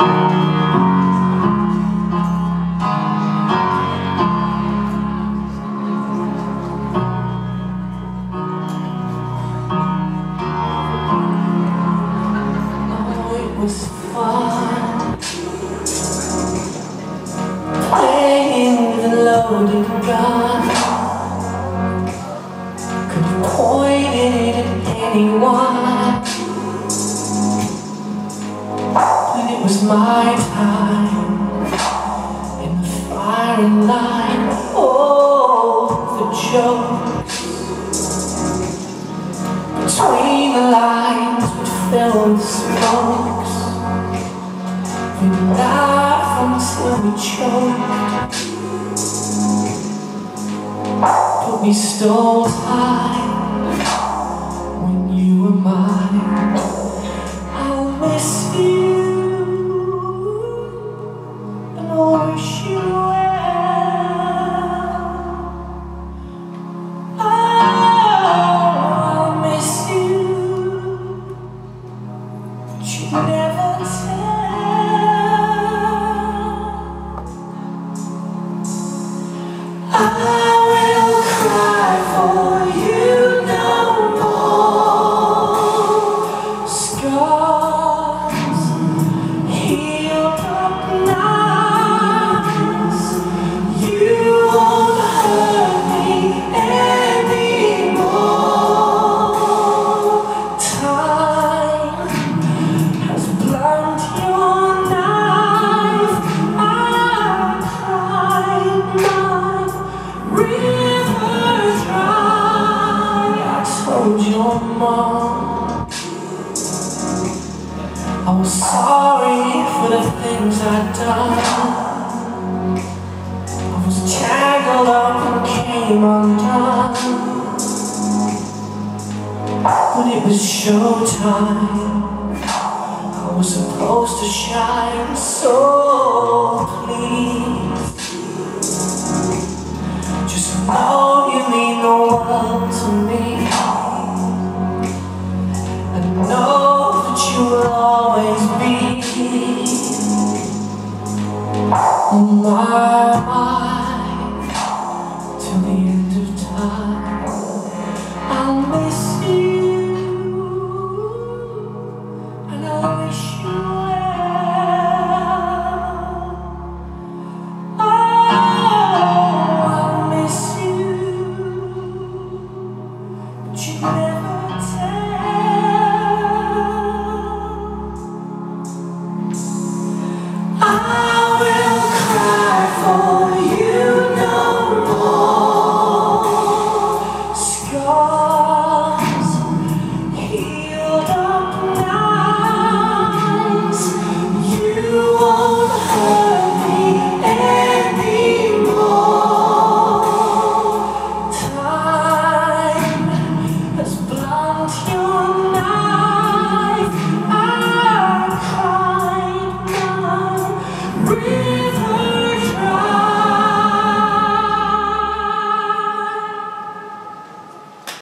Was fun playing with a loaded gun. Could have pointed it at anyone, but it was my time in the firing line. Oh, the jokes between the lines would fill with smoke. We laugh until we choke, but we stole time when you were mine. I'll miss you and I'll wish you well. I'll miss you, but you never tell. I will cry for you no more. Scars healed up nice. You won't hurt me anymore. Time has blunt your knife. I cried my river dry. I told your mom I was sorry for the things I'd done. I was tangled up and came undone, but it was showtime. I was supposed to shine, so please just know you mean the world to me, and know that you will always be on my mind.